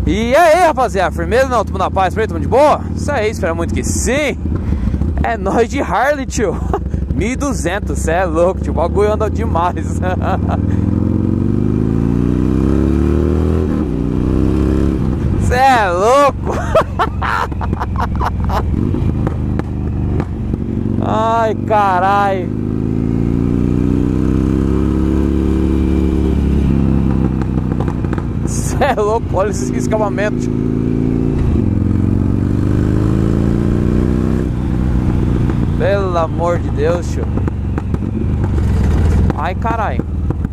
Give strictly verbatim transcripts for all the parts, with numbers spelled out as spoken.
E aí, rapaziada, firmeza? Não, tamo na paz, tamo de boa? Isso aí, espero muito que sim. É nóis de Harley, tio. mil e duzentos, cê é louco, tio, o bagulho anda demais. Cê é louco. Ai, carai. Cê é louco, olha esse escapamento, tio. Pelo amor de Deus, tio. Ai, carai.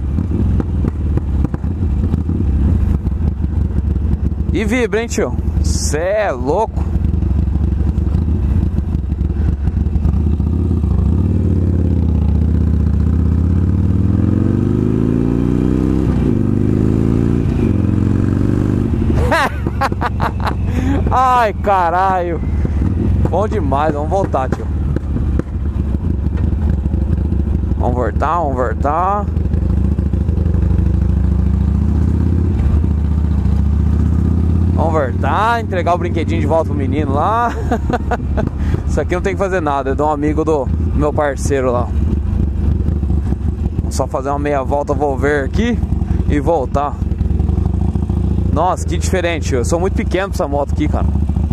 E vibra, hein, tio? Cê é louco. Ai, caralho. Bom demais, vamos voltar, tio. Vamos voltar, vamos voltar. Vamos voltar, entregar o brinquedinho de volta pro menino lá. Isso aqui não tem que fazer nada, é de um amigo do, do meu parceiro lá. Vamos só fazer uma meia volta, vou ver aqui e voltar. Nossa, que diferente, eu sou muito pequeno pra essa moto aqui, cara.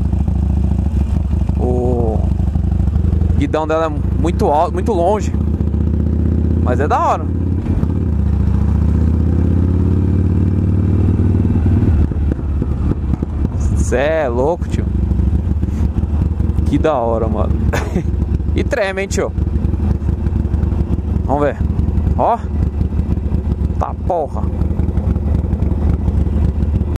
O guidão dela é muito alto, muito longe. Mas é da hora. Cê é louco, tio. Que da hora, mano. E treme, hein, tio. Vamos ver. Ó. Tá porra.